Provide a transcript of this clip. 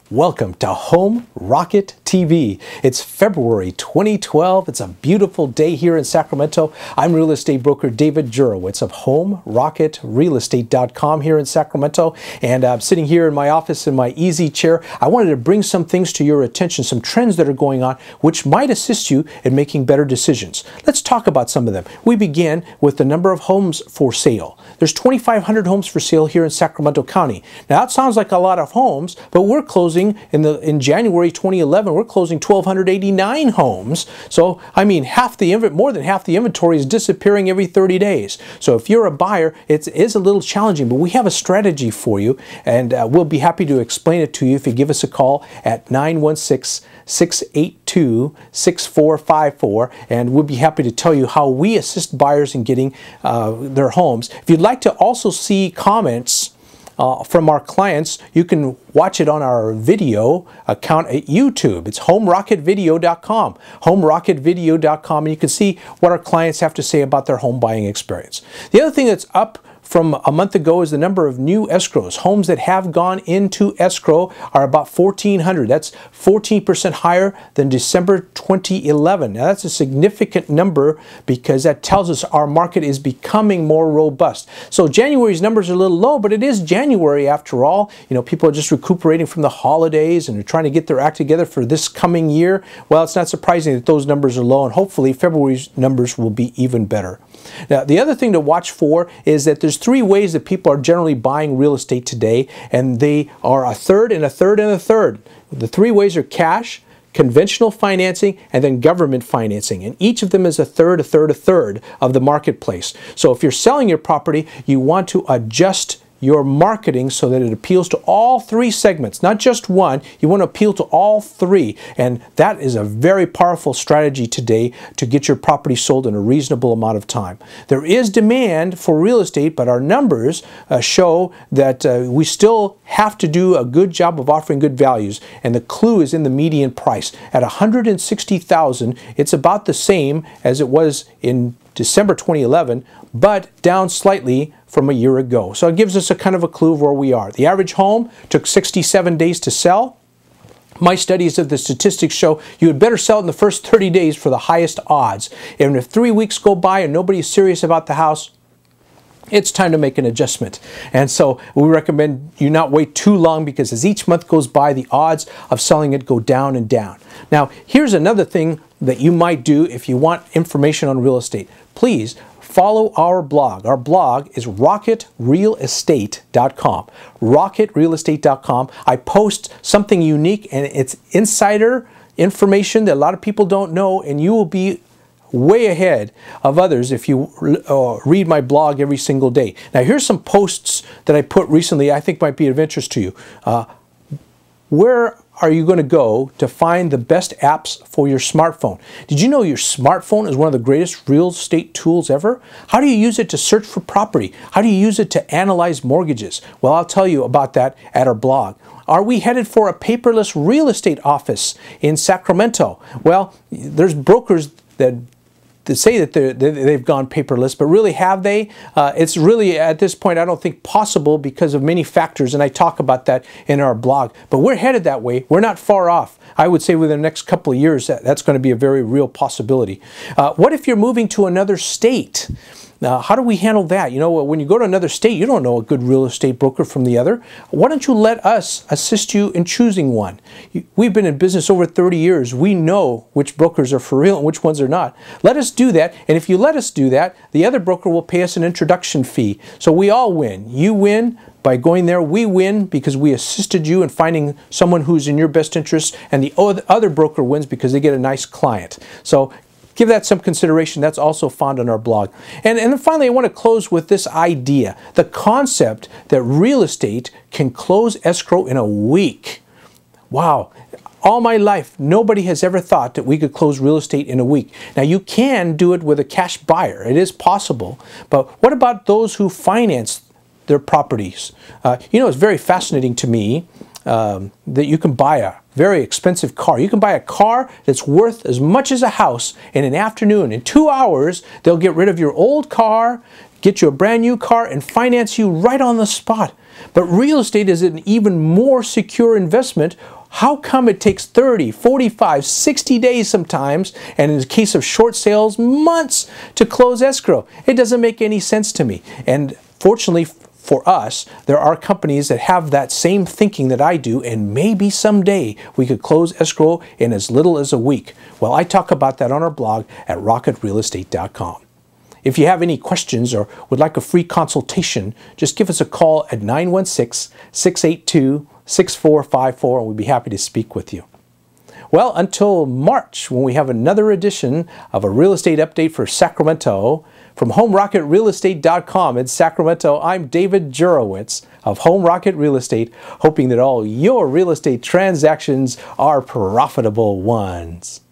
Welcome to Home Rocket TV. It's February 2012. It's a beautiful day here in Sacramento. I'm real estate broker David Jurowitz of HomeRocketRealEstate.com here in Sacramento. And I'm sitting here in my office in my easy chair. I wanted to bring some things to your attention, some trends that are going on, which might assist you in making better decisions. Let's talk about some of them. We begin with the number of homes for sale. There's 2,500 homes for sale here in Sacramento County. Now, that sounds like a lot of homes, but we're closing in January 2011, we're closing 1,289 homes. So, I mean, more than half the inventory is disappearing every 30 days. So if you're a buyer, it is a little challenging, but we have a strategy for you, and we'll be happy to explain it to you if you give us a call at 916-682-6454, and we'll be happy to tell you how we assist buyers in getting their homes. If you'd like to also see comments from our clients, you can watch it on our video account at YouTube. It's HomeRocketVideo.com. HomeRocketVideo.com, and you can see what our clients have to say about their home buying experience. The other thing that's up from a month ago is the number of new escrows. Homes that have gone into escrow are about 1,400. That's 14% higher than December 2011. Now that's a significant number because that tells us our market is becoming more robust. So January's numbers are a little low, but it is January after all. You know, people are just recuperating from the holidays and are trying to get their act together for this coming year. Well, it's not surprising that those numbers are low, and hopefully February's numbers will be even better. Now, the other thing to watch for is that there's three ways that people are generally buying real estate today, and they are a third and a third and a third. The three ways are cash, conventional financing, and then government financing. And each of them is a third, a third, a third of the marketplace. So if you're selling your property, you want to adjust your marketing so that it appeals to all three segments, not just one. You want to appeal to all three, and that is a very powerful strategy today to get your property sold in a reasonable amount of time. There is demand for real estate, but our numbers show that we still have to do a good job of offering good values, and the clue is in the median price. At $160,000, it's about the same as it was in December 2011, but down slightly from a year ago. So it gives us a kind of a clue of where we are. The average home took 67 days to sell. My studies of the statistics show you had better sell it in the first 30 days for the highest odds. And if 3 weeks go by and nobody's serious about the house, it's time to make an adjustment. And so we recommend you not wait too long, because as each month goes by, the odds of selling it go down and down. Now, here's another thing that you might do if you want information on real estate. Please follow our blog. Our blog is RocketRealEstate.com. RocketRealEstate.com. I post something unique, and it's insider information that a lot of people don't know, and you will be way ahead of others if you read my blog every single day. Now, here's some posts that I put recently I think might be of interest to you. Where are you going to go to find the best apps for your smartphone? Did you know your smartphone is one of the greatest real estate tools ever? How do you use it to search for property? How do you use it to analyze mortgages? Well, I'll tell you about that at our blog. Are we headed for a paperless real estate office in Sacramento? Well, there's brokers that say that they've gone paperless, but really, have they? It's really, at this point, I don't think possible because of many factors, and I talk about that in our blog. But we're headed that way. We're not far off. I would say within the next couple of years, that's going to be a very real possibility. What if you're moving to another state? How do we handle that? You know, when you go to another state, you don't know a good real estate broker from the other. Why don't you let us assist you in choosing one? We've been in business over 30 years. We know which brokers are for real and which ones are not. Let us do that, and if you let us do that, the other broker will pay us an introduction fee. So we all win. You win by going there. We win because we assisted you in finding someone who's in your best interest, and the other broker wins because they get a nice client. So give that some consideration. That's also found on our blog. And then finally, I want to close with this idea, the concept that real estate can close escrow in a week. Wow. All my life, nobody has ever thought that we could close real estate in a week. Now, you can do it with a cash buyer. It is possible. But what about those who finance their properties? You know, it's very fascinating to me that you can buy a very expensive car. You can buy a car that's worth as much as a house in an afternoon. In 2 hours, they'll get rid of your old car, get you a brand new car, and finance you right on the spot. But real estate is an even more secure investment. How come it takes 30, 45, 60 days sometimes, and in the case of short sales, months to close escrow? It doesn't make any sense to me. And fortunately for us, there are companies that have that same thinking that I do, and maybe someday we could close escrow in as little as a week. Well, I talk about that on our blog at rocketrealestate.com. If you have any questions or would like a free consultation, just give us a call at 916-682-6454 and we'd be happy to speak with you. Well, until March, when we have another edition of a real estate update for Sacramento, from HomeRocketRealEstate.com in Sacramento, I'm David Jurowitz of Home Rocket Real Estate, hoping that all your real estate transactions are profitable ones.